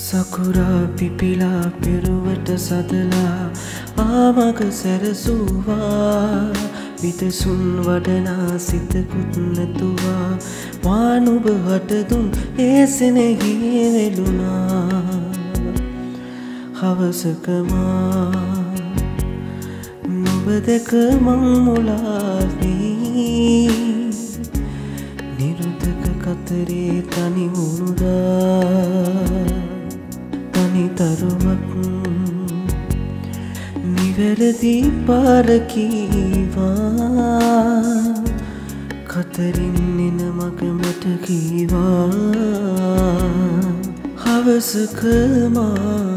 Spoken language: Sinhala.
සකුරා පිපිලා පිරුවට සදලා ආමක සැරසුවා විදසුන් වඩනා සිතකුත් නැතුවා වානුබ වටදුන් ඒ සෙනෙහි වෙලුණා හවසකමා නුඹ දැක මං මුලා වී නිරුතක කතරේ තනි වුණුදා තරුවක් නිවැරදි පාර කීවා කතරින් එන මග මට කීවා හවසක මා